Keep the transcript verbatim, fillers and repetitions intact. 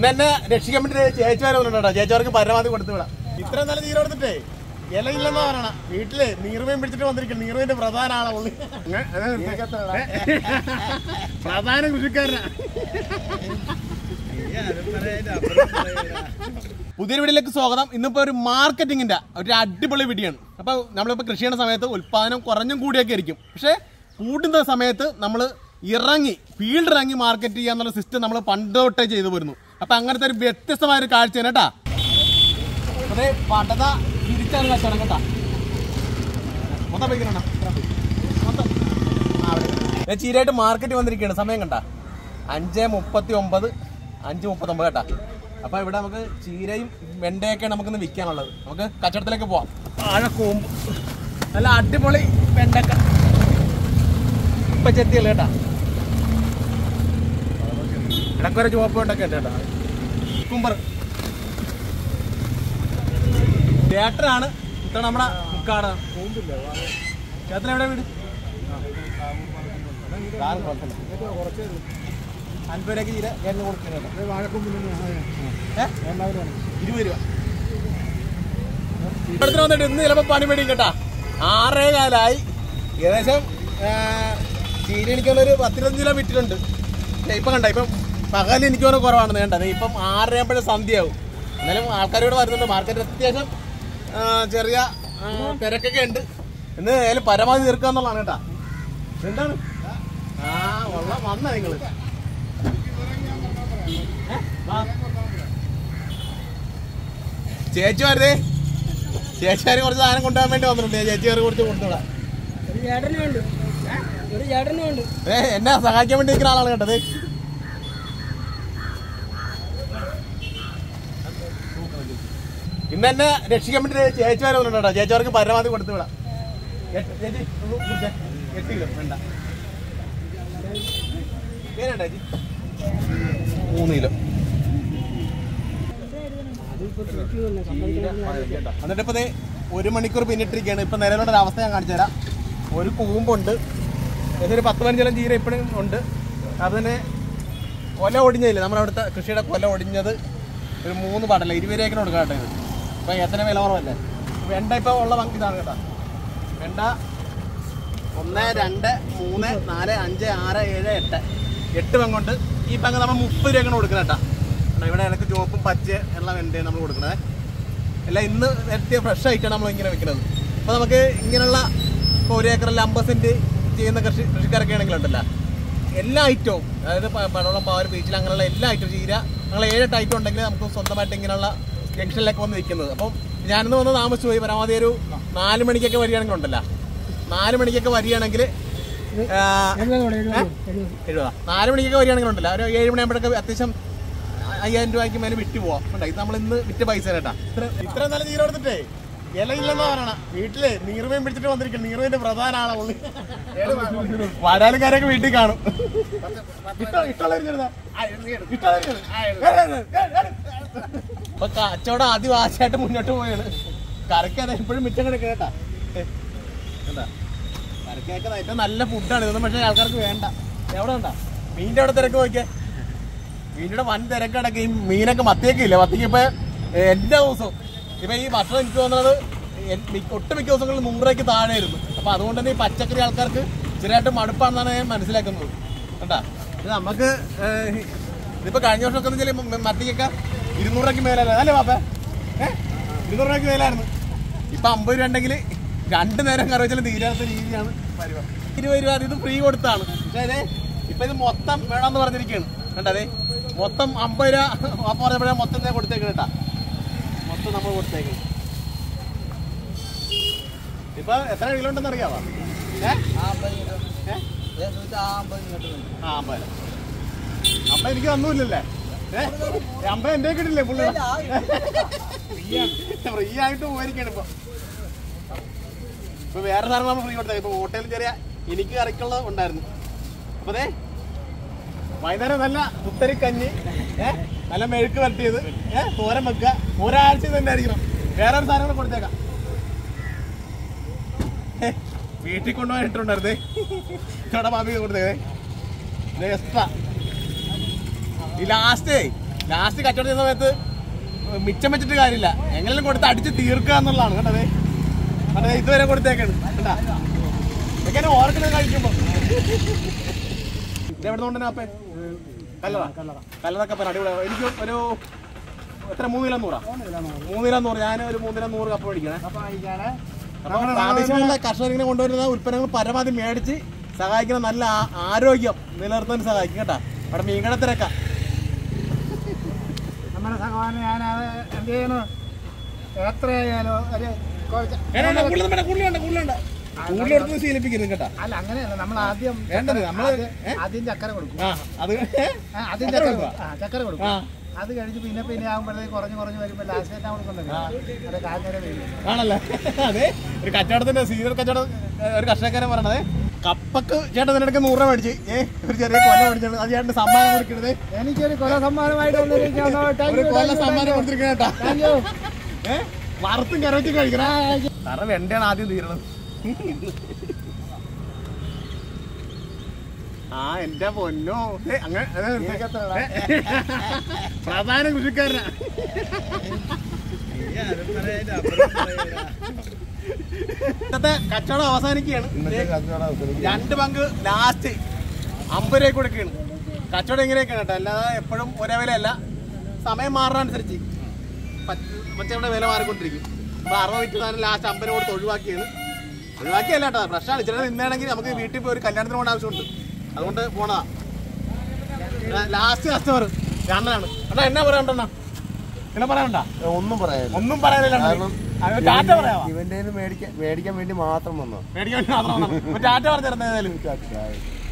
ഇന്ന് എന്നെ രക്ഷിക്കാൻ വേണ്ടി ചേച്ചിമാരെ വന്നിട്ടുണ്ടോ? ചേച്ചിമാർക്ക് പരമാവധി കൊടുത്തു വിടാം. ഇത്രയും നല്ല നീര് കൊടുത്തിട്ടേ ഇലയില്ലെന്ന് പറയണ വീട്ടില് നീർമയും പിടിച്ചിട്ട് വന്നിരിക്കണം. നീർമയുടെ പ്രധാന ആളാ ഉള്ളി, പ്രധാന കൃഷിക്കാരനാ. പുതിയ വീഡിയോയിലേക്ക് സ്വാഗതം. ഇന്നിപ്പോ ഒരു മാർക്കറ്റിങ്ങിന്റെ ഒരു അടിപൊളി വീഡിയോയാണ്. അപ്പൊ നമ്മളിപ്പോ കൃഷി ചെയ്യുന്ന സമയത്ത് ഉൽപാദനം കുറഞ്ഞും കൂടിയൊക്കെ ആയിരിക്കും. പക്ഷെ കൂടുന്ന സമയത്ത് നമ്മൾ ഇറങ്ങി ഫീൽഡ് ഇറങ്ങി മാർക്കറ്റ് ചെയ്യാന്നുള്ള സിസ്റ്റം നമ്മൾ പണ്ട് തൊട്ടേ ചെയ്തു പോരുന്നു. അപ്പൊ അങ്ങനത്തെ ഒരു വ്യത്യസ്തമായ ഒരു കാഴ്ചയാണ് കേട്ടാ. അതെ, പടത തിരിച്ചാണ് കച്ചവടം കേട്ടാ. മൊത്തം വയ്ക്കണ മൊത്തം ചീരയായിട്ട് മാർക്കറ്റ് വന്നിരിക്കുകയാണ്. സമയം കണ്ട അഞ്ച് മുപ്പത്തി ഒമ്പത് അഞ്ച് മുപ്പത്തൊമ്പത് കേട്ടാ. അപ്പൊ ഇവിടെ നമുക്ക് ചീരയും വെണ്ടയൊക്കെയാണ് നമുക്കിന്ന് വിൽക്കാനുള്ളത്. നമുക്ക് കച്ചവടത്തിലേക്ക് പോവാം. ആഴക്കൂമ്പ് നല്ല അടിപൊളി വെണ്ടക്ക ഇപ്പൊ ചെത്തിയല്ലേ കേട്ടാ. ഇടക്കൊരു ചുവപ്പ് വെണ്ടൊക്കെ ഉണ്ട് കേട്ടാ. കുമ്പർ ചേട്ടനാണ് ഇത്ര നമ്മുടെ മുക്കാട്. ചേട്ടൻ എവിടെ വീട്? അൻപത് രൂപയ്ക്ക് ചീര എണ്ണ കൊടുക്കുന്നത് ഇരുപത് രൂപ. ഇവിടത്തിന് വന്നിട്ട് ഇന്ന് ചിലപ്പോൾ പണി മേടിക്കും കേട്ടാ. ആറേ കാലായി ഏകദേശം ചീര എനിക്കൊരു പത്തിരുപത്തഞ്ച് കിലോ വിറ്റിട്ടുണ്ട്. ഇപ്പം കണ്ട ഇപ്പം പകല് എനിക്ക് തോന്നുന്നു കുറവാണ് വേണ്ടത്. ഇപ്പം ആറരയാകുമ്പോഴും സന്ധ്യയാവും. എന്നാലും ആൾക്കാരോട് വരുന്നുണ്ട്. മാർക്കറ്റ് അത്യാവശ്യം ചെറിയ തിരക്കൊക്കെ ഉണ്ട്. ഇന്ന് ഏതായാലും പരമാവധി തീർക്കുക എന്നുള്ളതാണ് കേട്ടാ. എന്താണ് ആ വെള്ളം വന്ന നിങ്ങള് ചേച്ചിമാരേ ചേച്ചിമാര് കുറച്ച് സാധനം കൊണ്ടുപോകാൻ വേണ്ടി വന്നിട്ടുണ്ട്. ചേച്ചിമാര് കുറച്ച് കൊണ്ടുവിടാം. ഏ എന്നെ സഹായിക്കാൻ വേണ്ടി നിൽക്കുന്ന ആളാണ് കേട്ടത്. ഇന്ന് എന്നെ രക്ഷിക്കാൻ വേണ്ടി ചേച്ചിമാരെ വന്നിട്ടുണ്ടോ? ചേച്ചിമാർക്ക് പരമാവധി കൊടുത്തു വിടാം. ചേച്ചി എട്ട് കിലോ വേണ്ട പേരുണ്ടോ ചേച്ചി? മൂന്ന് കിലോ. എന്നിട്ട് ഇപ്പൊ ഒരു മണിക്കൂർ പിന്നിട്ടിരിക്കുകയാണ്. ഇപ്പൊ നിലവിലുള്ള ഒരു അവസ്ഥ ഞാൻ കാണിച്ചു തരാം. ഒരു കൂമ്പുണ്ട്, ഏതൊരു പത്ത് പതിനഞ്ചോളം ചീര ഇപ്പോഴും ഉണ്ട്. അതിന് കൊല ഒടിഞ്ഞതില്ല, നമ്മുടെ അവിടുത്തെ കൃഷിയുടെ കൊല ഒടിഞ്ഞത് ഒരു മൂന്ന് പാടല്ല ഇരുപത് രൂപയ്ക്ക് കൊടുക്കാം കേട്ടോ. ഇത് ഇപ്പൊ എത്ര വില കുറവല്ലേ. വെണ്ട ഇപ്പൊ ഉള്ള ഇതാണ് കേട്ടോ. വെണ്ട ഒന്ന് രണ്ട് മൂന്ന് നാല് അഞ്ച് ആറ് ഏഴ് എട്ട് എട്ട് പെങ്ങുണ്ട്. ഈ പെങ്ങ് നമ്മൾ മുപ്പത് രൂപയ്ക്കാണ് കൊടുക്കുന്നത് കേട്ടോ. ഇവിടെ ഇടയ്ക്ക് ചുവപ്പും പച്ച ഉള്ള വെണ്ടയാണ് നമ്മൾ കൊടുക്കുന്നത്. എല്ലാം ഇന്ന് എത്തിയ ഫ്രഷ് ആയിട്ടാണ് നമ്മൾ ഇങ്ങനെ വെക്കുന്നത്. അപ്പോൾ നമുക്ക് ഇങ്ങനെയുള്ള ഇപ്പോൾ ഒരു ഏക്കറിൽ അമ്പത് സെൻറ്റ് ചെയ്യുന്ന കൃഷി കൃഷിക്കാരൊക്കെ ആണെങ്കിലുണ്ടല്ലോ എല്ലാ ഐറ്റവും, അതായത് പടവളം പാവർ ബീച്ചിൽ അങ്ങനെയുള്ള എല്ലാ ഐറ്റവും ചീര അങ്ങനെ ഏഴെട്ട് ഐറ്റം ഉണ്ടെങ്കിൽ നമുക്ക് സ്വന്തമായിട്ട് ഇങ്ങനെയുള്ള ജംഗ്ഷനിലേക്ക് വന്ന് വിൽക്കുന്നത്. അപ്പം ഞാനിന്ന് വന്ന് താമസിച്ചു പോയി. പരമാവധി ഒരു നാല് മണിക്കൊക്കെ വരികയാണെങ്കിൽ ഉണ്ടല്ലോ, നാല് മണിക്കൊക്കെ വരികയാണെങ്കിൽ എഴുപതാ നാല് മണിക്കൊക്കെ വരികയാണെങ്കിൽ ഉണ്ടല്ലോ ഒരു ഏഴ് മണിയാകുമ്പോഴൊക്കെ അത്യാവശ്യം അയ്യായിരം രൂപയ്ക്ക് മേലെ വിറ്റ് പോവാം. ഇത് നമ്മൾ ഇന്ന് വിറ്റ് പൈസ കേട്ടാ. ഇത്ര ഇത്ര നല്ല ചീര കൊടുത്തിട്ടേ ഇലയില്ലെന്ന് പറയണ വീട്ടില് നീർമയും പിടിച്ചിട്ട് വന്നിരിക്കണം. നീർമയുടെ പ്രധാന ആളാ ഉള്ളി, വരാലുകാരൊക്കെ വീട്ടിൽ കാണും. അപ്പൊ കച്ചവടം ആദ്യം ആശയായിട്ട് മുന്നോട്ട് പോയാണ്. കരക്കാതെ എപ്പോഴും മിച്ചം കിടക്കുക കേട്ടാ. എന്താ കരക്കൊക്കെ ഏറ്റവും നല്ല ഫുഡാണ് ഇതൊന്നും. പക്ഷേ ആൾക്കാർക്ക് വേണ്ട. എവിടെ ഉണ്ടാ മീനിന്റെ അവിടെ തിരക്ക് നോക്കിയാൽ മീനിയുടെ വൻ തിരക്കടക്ക. ഈ മീനൊക്കെ മത്തിയൊക്കെ ഇല്ല. മത്തിക്ക് ഇപ്പൊ എല്ലാ ദിവസവും ഇപ്പൊ ഈ ഭക്ഷണം എനിക്ക് തോന്നുന്നത് ഒട്ടുമിക്ക ദിവസങ്ങളിൽ നൂറ് രൂപയ്ക്ക് താഴെയായിരുന്നു. അപ്പൊ അതുകൊണ്ട് തന്നെ ഈ പച്ചക്കറി ആൾക്കാർക്ക് ചെറിയായിട്ട് മടുപ്പാണെന്നാണ് ഞാൻ മനസ്സിലാക്കുന്നത് കേട്ടാ. ഇത് നമുക്ക് ഇതിപ്പോ കഴിഞ്ഞ വർഷമൊക്കെ എന്ന് വെച്ചാൽ മത്തിക്കൊക്കെ ഇരുന്നൂറ് രൂപയ്ക്ക് മേലല്ല അല്ലേ പാപ്പ? ഏഹ് ഇരുന്നൂറ് രൂപയ്ക്ക് മേലായിരുന്നു. ഇപ്പൊ അമ്പത് രൂപ ഉണ്ടെങ്കിൽ രണ്ടു നേരം കറി വെച്ചാൽ തീരാത്ത രീതിയാണ് പരിപാടി. ഇരുപത് രൂപ ഇത് ഫ്രീ കൊടുത്താണ്. പക്ഷേ അതെ ഇപ്പൊ ഇത് മൊത്തം വേണമെന്ന് പറഞ്ഞിരിക്കുകയാണ് കണ്ടതേ. മൊത്തം അമ്പത് രൂപ പാപ്പ പറഞ്ഞപ്പോഴേ മൊത്തം ഞാൻ കൊടുത്തേക്കണം കേട്ടാ. മൊത്തം നമ്മൾ കൊടുത്തേക്കണം. ഇപ്പൊ എത്ര കിലോ ഉണ്ടെന്ന് അറിയാവാ? ആ അമ്പത് അമ്പ എനിക്ക് തന്നൂല്ലേ? ഏഹ് അമ്പ എന്റെ കിട്ടില്ലേ പുള്ളി? ഫ്രീ ആയിട്ട് പോയിരിക്കാണ് ഇപ്പൊ. ഇപ്പൊ വേറെ സാധനം നമ്മൾ ഫ്രീ കൊടുത്തേ. ഇപ്പൊ ഹോട്ടലിൽ ചെറിയ എനിക്ക് കറിക്കുള്ള ഉണ്ടായിരുന്നു. അപ്പൊ അതെ വൈകുന്നേരം നല്ല കുത്തരിക്കഞ്ഞി, ഏഹ് നല്ല മെഴുക്ക് വരട്ടിയത്, ഏഹ് തോരൻ വെക്കുക. ഒരാഴ്ച തന്നെ ആയിരിക്കണം. വേറെ ഒരു സാധനങ്ങൾ കൊടുത്തേക്കാം. വീട്ടിൽ കൊണ്ടുപോയിട്ടുണ്ടായിരുന്നേ ഇവിടെ മാമി കൊടുത്തേ. ഈ ലാസ്റ്റ് ലാസ്റ്റ് കച്ചവടം ചെയ്യുന്ന സമയത്ത് മിച്ചം വെച്ചിട്ട് കാര്യമില്ല, എങ്ങനെയും കൊടുത്ത് അടിച്ച് തീർക്കുക എന്നുള്ളതാണ് കേട്ടത്. അതെ ഇതുവരെ കൊടുത്തേക്കാണ് കേട്ടാ, എങ്ങനെ ഓർക്കുന്നത് കഴിക്കുമ്പോ. ഇതെവിടെ കൊണ്ടുതന്നെ അപ്പേ കല്ലറ കല്ലറൊക്കെ അടിപൊളി. എനിക്ക് ഒരു എത്ര മൂന്ന് കിലോ നൂറാ മൂന്ന് കിലോ നൂറ് ഞാൻ ഒരു മൂന്ന് കിലോ നൂറ് കപ്പ മേടിക്കണേ. പ്രാദേശികമായ കർഷകരിങ്ങനെ കൊണ്ടുവരുന്ന ഉൽപ്പന്നങ്ങൾ പരമാവധി മേടിച്ച് സഹായിക്കുന്ന നല്ല ആരോഗ്യം നിലനിർത്താൻ സഹായിക്കും കേട്ടാ. അവിടെ മീൻകടത്തിരക്ക നമ്മുടെ സഹോദരൻ ഞാനത് എന്ത് ചെയ്യണു എത്രയായാലോ ഒരു ശീലിപ്പിക്കുന്നു കേട്ടാ. അല്ല അങ്ങനെയല്ല, നമ്മൾ ആദ്യം വേണ്ടത് നമ്മള് ആദ്യം ചക്കര കൊടുക്കും, അത് ആദ്യം ചക്കര ചക്കര കൊടുക്കും. അത് കഴിഞ്ഞ് പിന്നെ പിന്നെ ആകുമ്പോഴത്തേക്ക് കുറഞ്ഞു കുറഞ്ഞു വരുമ്പോൾ ലാസ്റ്റ് ആയിട്ട് കൊടുക്കുന്നുണ്ട്. അത് കാഞ്ഞര ആണല്ലേ. അതെ ഒരു കച്ചവടത്തിന്റെ സീനിയർ കച്ചവടം ഒരു കർഷകരെ പറയണത് കപ്പക്ക് ചേട്ടൻ ഇതിനിടയ്ക്ക് നൂറ് രൂപ മേടിച്ച് ഏഹ് ഒരു ചെറിയ കൊല മേടിച്ചത് അത് ചേട്ടൻ സമ്മാനം കൊടുക്കണത്. എനിക്കൊരു കൊല സമ്മാനമായിട്ട് കൊല സമ്മാനം കൊടുത്തിരിക്കണേട്ടാ. ഏഹ് വറുത്തും കരവച്ചും കഴിക്കണ കാരണം വെണ്ടയാണ് ആദ്യം തീരണത്. ആ എന്റെ പൊന്നോ അങ്ങനെ പ്രധാന കൃഷിക്കാരനാ. ഇന്നത്തെ കച്ചവടം അവസാനിക്കുകയാണ്. രണ്ട് പങ്ക് ലാസ്റ്റ് അമ്പത് രൂപ കൊടുക്കുകയാണ്. കച്ചവടം ഇങ്ങനെയൊക്കെയാണ് കേട്ടോ, അല്ലാതെ എപ്പോഴും ഒരേ വിലയല്ല, സമയം മാറുന്നതനുസരിച്ച് പച്ചയുടെ വില മാറിക്കൊണ്ടിരിക്കും. നമ്മൾ അറുപത് വിറ്റ് സാധനം ലാസ്റ്റ് അമ്പത് കൊടുത്ത് ഒഴിവാക്കിയാണ്. ഒഴിവാക്കിയല്ല കേട്ടോ, ഫ്രഷാണ്. ഇച്ചിരി നിന്നാണെങ്കിൽ നമുക്ക് വീട്ടിൽ പോയി ഒരു കല്യാണത്തിന് പോകേണ്ട ആവശ്യമുണ്ട്, അതുകൊണ്ട് പോണതാ. Last customer അണ്ണനാണ്. അണ്ണാ എന്നാ പറയാനുണ്ടെന്നാ എന്നാ പറയാനുണ്ടാ? ഒന്നും പറയാനില്ല, ഒന്നും പറയാനില്ല. ടാറ്റ പറയാവാ, ഇവന്റെ മേടിക്കാൻ മേടിക്കാൻ വേണ്ടി മാത്രം വന്നോ, മേടിക്കാൻ വേണ്ടി മാത്രം ടാറ്റ പറഞ്ഞു തരുന്നത്.